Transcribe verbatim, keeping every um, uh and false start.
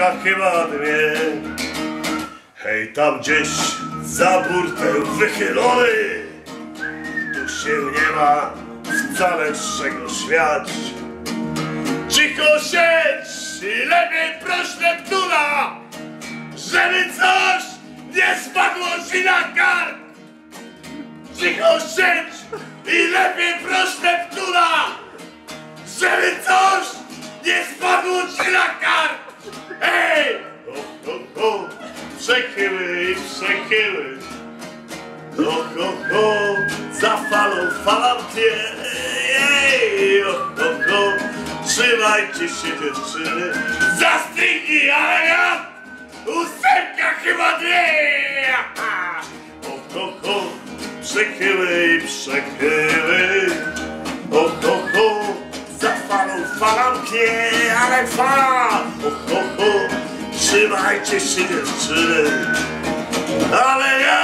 chyba dwie. Hej, tam gdzieś za burtę wychylony, tu się nie ma wcale z czego śmiać. Cicho siedź i lepiej proś Neptuna, żeby coś nie spadło ci na kark. Cicho siedź i lepiej proś Neptuna, żeby coś nie spadło ci na kark. Hej! Ho, ho, ho! Przechyły, przechyły! Ho, ho, ho! Za falą falantie! Ej! Ho, ho, ho! Trzymajcie się, dziewczyny! Za stringi, ale ja! Ósemka chyba dwie! Ho, ho, ho! Przechyły, przechyły! Ho, ho, ho! Za falą falantie, ale fala! Ho, ho, ho! Trzymajcie się, dziewczyny! Ale ja!